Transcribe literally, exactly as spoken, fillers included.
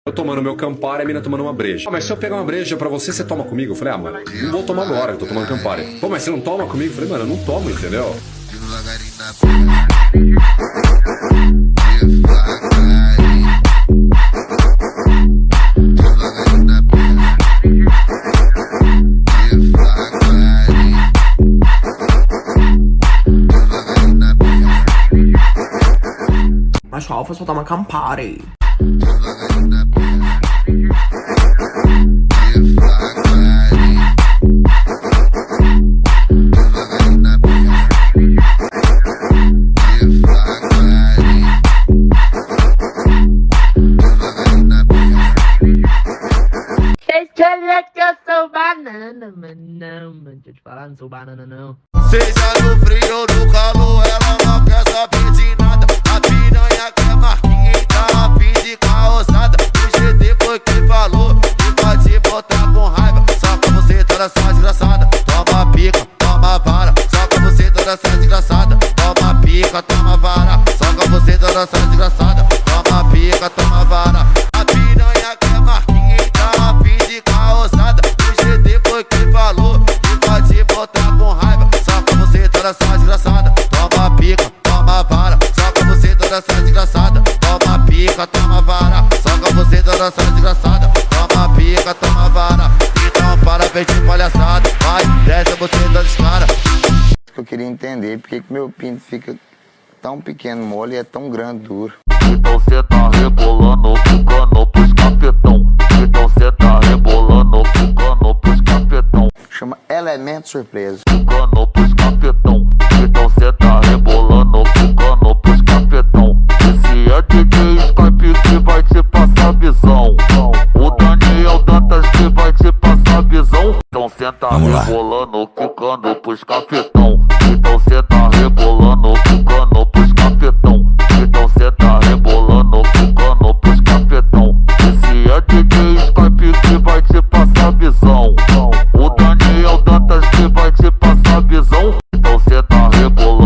Eu tomando meu Campari e a mina tomando uma breja. Ah, mas se eu pegar uma breja pra você, você toma comigo? Eu falei, ah, mano, não vou tomar agora, eu tô tomando Campari. Pô, mas você não toma comigo? Eu falei, mano, eu não tomo, entendeu? Macho alfa só toma Campari. Vocês querem que eu sou banana, mas não, mano, deixa eu te falar, não sou banana não. Seja no frio ou no calor, ela não quer saber de nada. A piranha quer marquinha e tá a fim de causada. O G D foi quem falou e vai te botar com raiva. Só pra você toda essa desgraçada, toma pica, toma vara. Só pra você toda essa desgraçada, toma pica, toma vara. Só pra você toda essa desgraçada, toma pica, toma vara. A piranha quer marquinha e tá a fim de causada. O G D foi quem falou e vai te botar com raiva. Só pra você toda essa desgraçada, toma pica, toma vara. Só pra você toda essa desgraçada, toma pica, toma vara. Só pra você toda essa desgraçada, toma pica, toma vara. Então parabéns de palhaçada, vai, desce você das caras. Eu queria entender porque que meu pinto fica tão pequeno, mole e é tão grande, duro. Então cê tá rebolando, ficando pros capetão. Então cê tá rebolando, ficando pros capetão. Chama elemento surpresa. Ficando pros capetão. Então cê tá rebolando, ficando pros capetão. Esse é D J Skype que vai te passar visão. O Daniel Dantas que vai te passar visão. Então cê tá rebolando, ficando pros capetão. Então cê tá rebolando, ficando pros capetão. Então cê tá rebolando, ficando pros capetão. Esse é D J Skype que vai te passar visão. O Daniel Dantas que vai te passar visão. Então cê tá rebolando.